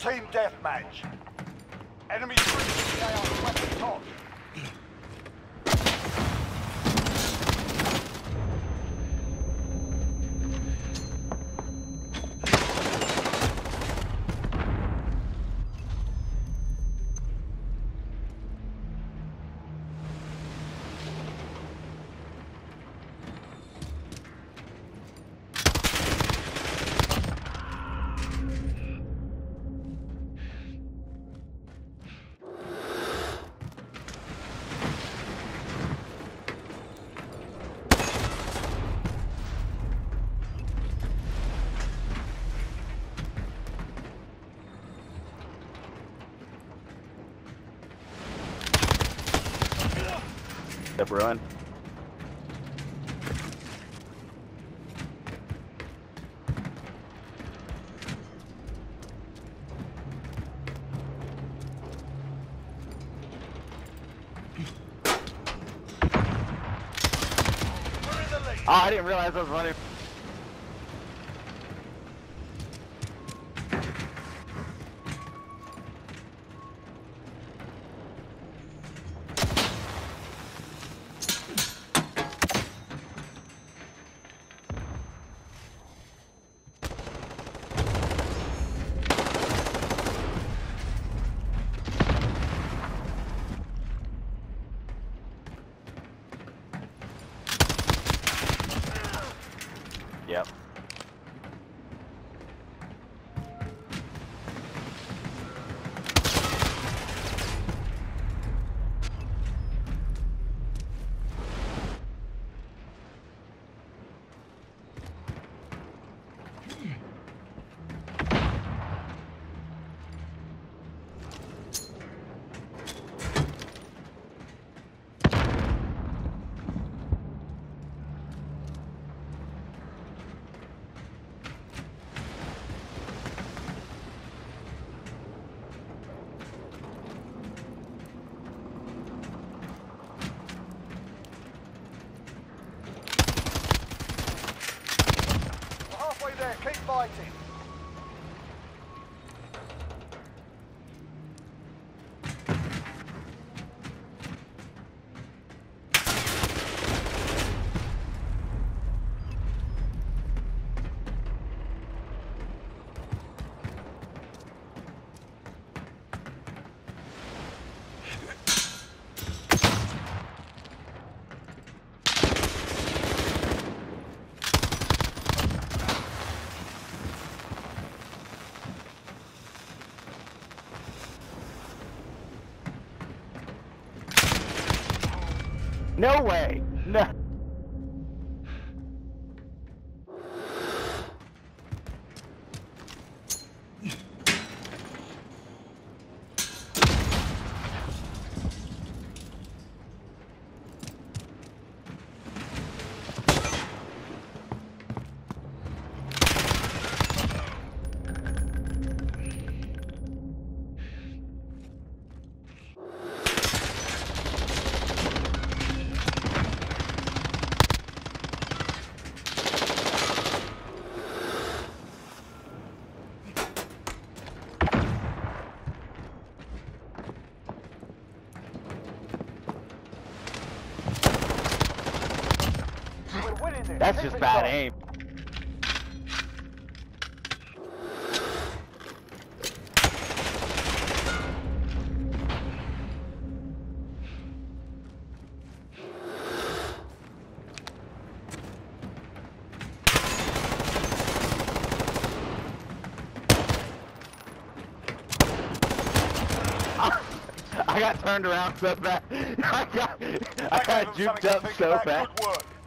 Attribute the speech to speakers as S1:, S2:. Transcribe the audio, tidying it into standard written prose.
S1: Team deathmatch. Enemy troops in the AR weapon top.
S2: Up, Rowan. Oh, I didn't realize I was running. Yep.
S1: Halfway there, keep fighting.
S2: No way! No!
S1: We're winning this.
S2: That's
S1: Keep
S2: just
S1: it
S2: bad
S1: going.
S2: aim. I got turned around so bad. I got juked up so fast.
S1: Good work.